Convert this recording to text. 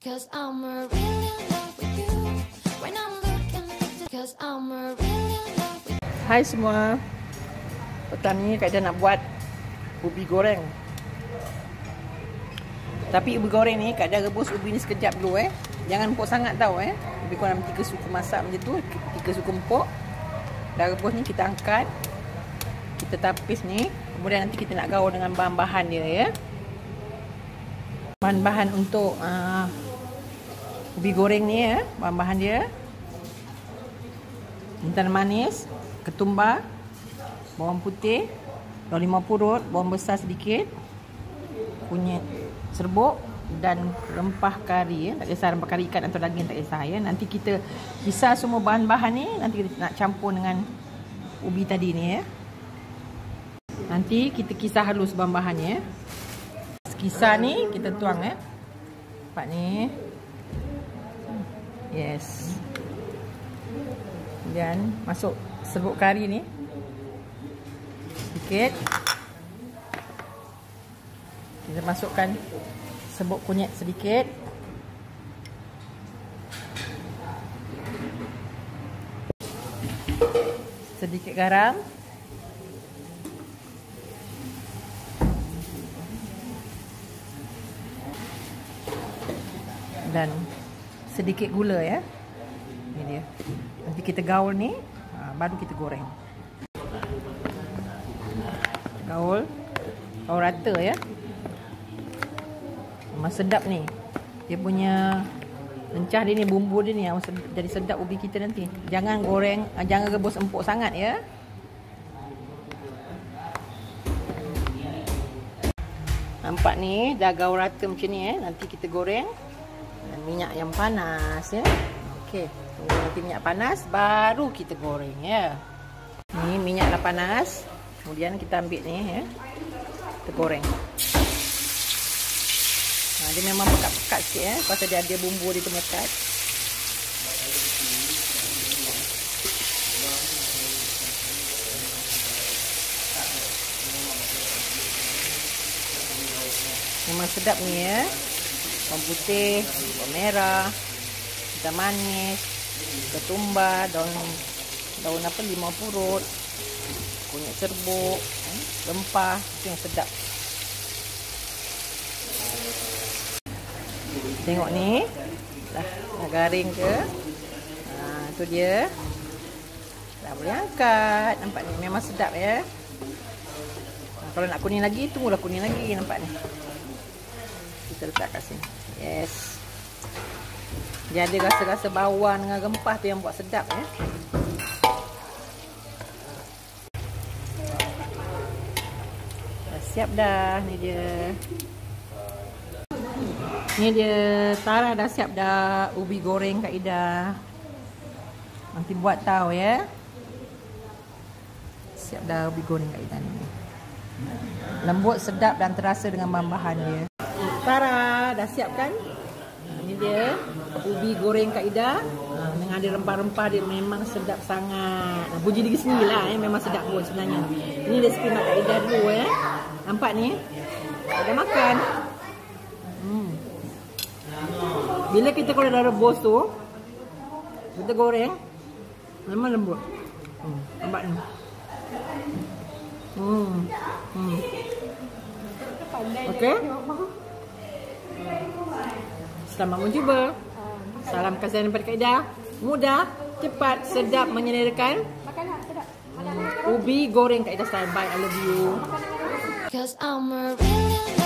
'Cause I'm really in love with you. When I'm looking at you, 'cause I'm really in love with you. Hai semua. Petang ni Kak Ida nak buat ubi goreng. Tapi ubi goreng ni Kak Ida rebus ubi ni sekejap dulu Jangan empuk sangat tau Lebih kurang 3 suku masak macam tu, 3 suku empuk. Dah rebus ni kita angkat. Kita tapis ni. Kemudian nanti kita nak gaul dengan bahan-bahan dia Bahan-bahan untuk ubi goreng ni bahan-bahan dia. Intan manis, ketumbar, bawang putih, daun limau purut, bawang besar sedikit, kunyit serbuk dan rempah kari Tak kisah rempah kari ikan atau daging, tak kisah Nanti kita kisar semua bahan-bahan ni. Nanti kita nak campur dengan ubi tadi ni Nanti kita kisar halus bahan-bahannya Kisar ni kita tuang Nampak ni. Yes. Kemudian masuk serbuk kari ni sedikit. Kita masukkan serbuk kunyit sedikit. Sedikit garam. Dan sedikit gula Ini dia. Nanti kita gaul ni, baru kita goreng. Gaul rata Memang sedap ni. Dia punya lencah dia ni, bumbu dia ni yang jadi sedap ubi kita nanti. Jangan goreng, jangan rebus empuk sangat Nampak ni dah gaul rata macam ni Nanti kita goreng minyak yang panas Okey, tunggu nanti minyak panas baru kita goreng Ni minyak dah panas. Kemudian kita ambil ni kita goreng. Dia memang pekat-pekat sikit pasal dia ada bumbu dia tu melekat. Memang sedap ni bawang putih, bawang merah, intan manis, ketumbar, daun limau purut, kunyit serbuk, rempah, itu yang sedap. Tengok ni, dah garing ke? Itu dia. Dah boleh angkat. Nampak ni memang sedap Kalau nak kuning lagi, tunggulah kuning lagi. Nampak ni. Kita letak kat sini. Yes. Dia ada rasa-rasa bawang dengan rempah tu yang buat sedap Dah siap dah. Ni dia. Ni dia. Tara dah siap dah ubi goreng Kak Ida. Nanti buat tahu Siap dah ubi goreng Kak Ida ni. Lembut, sedap dan terasa dengan bahan-bahan dia. Tara dah siap kan? Ini dia ubi goreng Kak Ida. Dengan ada rempah-rempah dia memang sedap sangat. Puji diri sendiri lah memang sedap pun sebenarnya. Ini resipi mak Kak Ida dulu Nampak ni? Ada makan. Bila kita kalau dah rebus tu, kita goreng, memang lembut. Nampak ni? Okey. Selamat mencuba. Salam kasih daripada Kak Ida. Mudah, cepat, sedap, menyederakan. Ubi goreng Kak Ida style. Bye, I love you. 'Cause I'm really